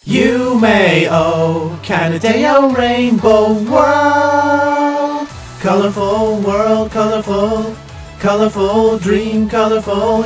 夢を奏でよ Rainbow World Colorful world, colorful Colorful dream, colorful,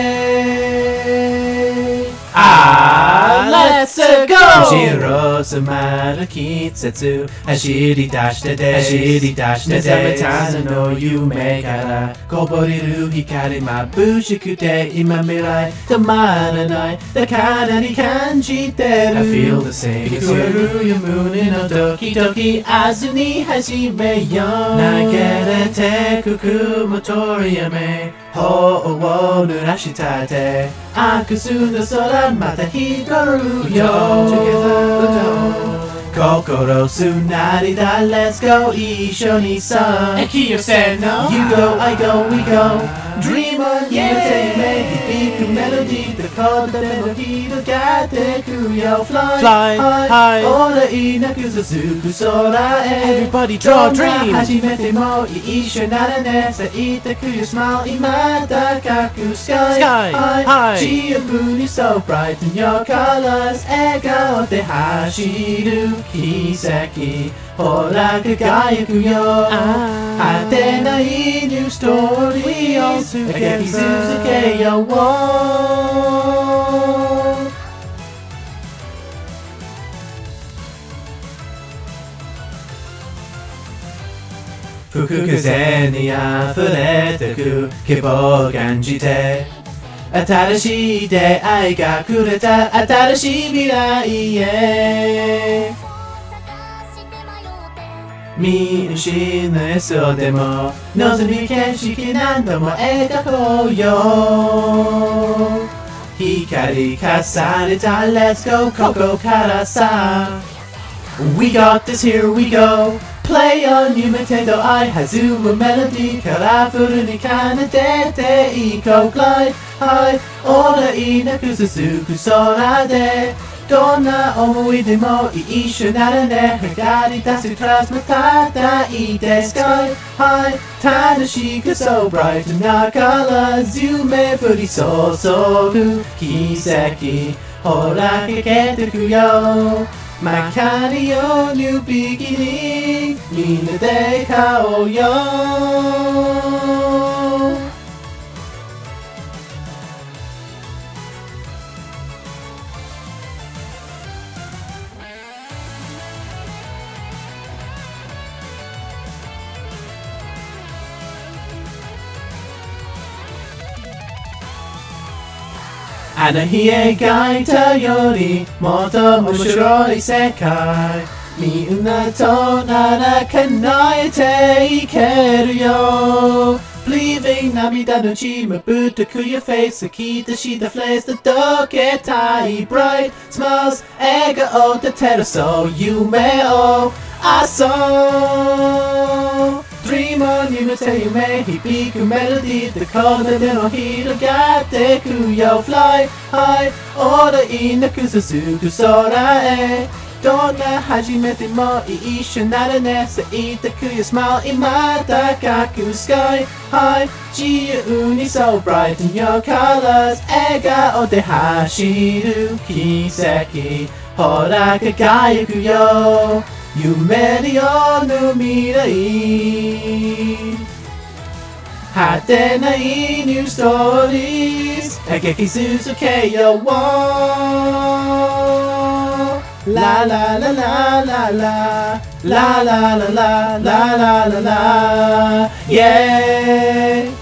yay! Let's go! 後ろ迫る季節走り出して目覚めたの夢からこぼれる光眩しくて今未来止まらないだからに感じてる I feel the same 聞こえるよ胸のドキドキ明日に始めよう投げれてく雲取り雨頬を濡らしたって明日の空また光るよ心すなりだ Let's go 一緒にさ You said no You go, I go, we go Dream on 夢響くメロディーどこでも広がってくよ Fly high 俺いなく続く空へ Everybody draw a どんな dream 初めても一緒ならね咲いてくよ Smile 今高く Sky high 自由に So bright in your colors 笑顔で走る奇跡ほら輝くよ果てないニューストーリーを描き続けよう吹く風に溢れてく希望を感じて新しい出会いがくれた新しい未来へ見失えそうでも望み景色何度も描こうよ光重ねた Let's go ここからさ We got this here we go Play on 夢程度愛弾むメロディーカラフルに奏でていこう Glide high 俺いなく続く空でどんな思い出も一緒ならね光り出すトラスも叩いて Sky high 楽しく So bright na colors 夢降り注ぐ奇跡ほらかけてくよまかりよ New beginning みんなで買おうよあの日描いたよりもっと面白い世界みんなとなら叶えていけるよ Believing 涙の血まぶってく your face 吹き出したフレーズ届けたい Bright smiles 笑顔で照らそう夢を遊ぶDream on 夢と夢響くメロディーどこでも広がってくよ Fly high 俺いなく続く空へどんな初めても一緒ならね咲いてくよ Smile 今高く Sky high 自由に So bright in your colors 笑顔で走る奇跡ほら輝くよ夢による未来果てないニューストーリーズ描き続けようララララララララララララララ Yeah